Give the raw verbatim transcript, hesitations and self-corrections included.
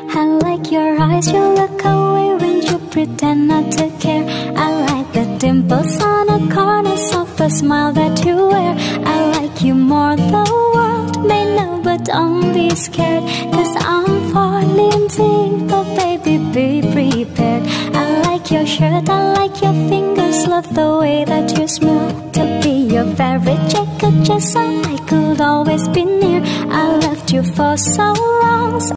I like your eyes, you look away when you pretend not to care. I like the dimples on the corners of the smile that you wear. I like you more, the world may know, but don't be scared, cause I'm falling deep, but baby be prepared. I like your shirt, I like your fingers, love the way that you smell. To be your very jacket, just so I could always be near. I loved you for so long.